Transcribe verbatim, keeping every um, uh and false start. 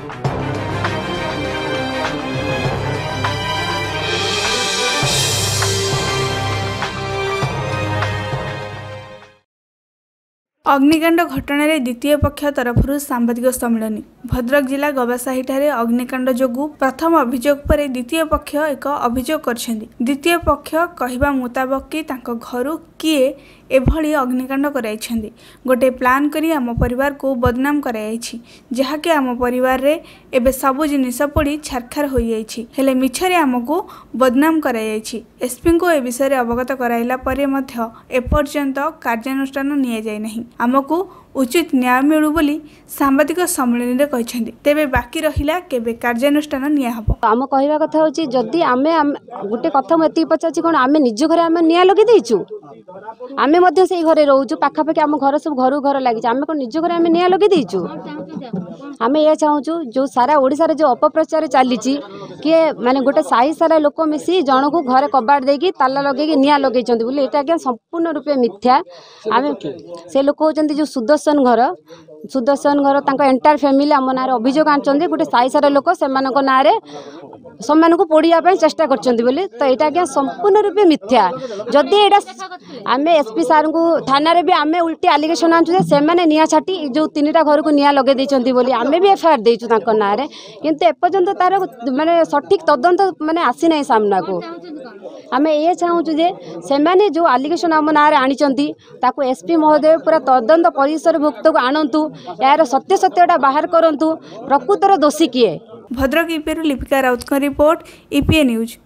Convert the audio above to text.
अग्निकांड घटना द्वितीय पक्ष तरफ सांबादिक सम्मेलन भद्रक जिला गवासाही अग्निकांड जोगु प्रथम अभियोग पर द्वितीय पक्ष एक अभियोग करछन्ती। द्वितीय पक्ष कहवा मुताबक कि तांको घरु किए एभली अग्निकांड कराइछन्ती। गोटे प्लान करी आम परिवार को बदनाम कराइछि, जहाँकि आम परिवार रे एबे सबु जिनिस पड़ी छारखार हो जाइछि। हेले मिछरे आमको बदनाम कराइछि। एसपी को ए विषय अवगत कराइला परे मध्य एपर्यंत कार्यानुष्ठान निया जाय नहीं। आमको उचित न्याय मिलू बोली सांबादिक सम्मेलन रे कहछन्ती। तेबे बाकी रहिला केबे कार्यानुष्ठान निया हबो। आम कहवा कथा होची जदी आमे गोटे कथा मति पचाची कोन आमे निज घरे आमे निया लगे देइछु। आमे मध्य सेई घरे रहउछु, पाखा पाखी आम घर सब घरु घर लागि आमे कोन निज घरे आमे निया लगे देइछु। आमे ये चाहूछु जो सारा ओडिसा रे जो अपप्रचार चालीची कि माने गोटे साही सारा लोक मिसी जण को घरे कबाड़ देकी ताला लगे कि निया लगे चंदी बोले एटा के संपूर्ण रूपे मिथ्या। आमे से लोक होचंदी जो सुदर्शन घर सुदर्शन घर तांको एंटायर फैमिली आम ना अभियोग आनचंदी गोटे साई सारा लोक सेमानक ना रे सम्मान को पोड़िया ପାଇଁ चेष्टा करचंदी बोले तो एटा के संपूर्ण रूपे मिथ्या। जदी एटा आमे एसपी सार को थाना रे भी आमे उल्टी एलिगेशन आनछु जे से माने निया छाटी जो तीनटा घर को निया लगे देचंदी बोली आमे भी एफआईआर देचु तांको ना रे, किंतु एपर्यंत तार माने सठिक तदंत माने आसी नै सामना को। आमे ये चाहूछु जे से माने जो एलिगेशन आम ना रे आनिचंदी ताको एसपी महोदय पूरा तदंत परिसर भुक्त को आनंतु, यार सत्य सत्यटा बाहर करंतु, प्रकृतर दोषी किए। भद्रक ईपीएरू लिपिका राउत का रिपोर्ट ईपीए न्यूज।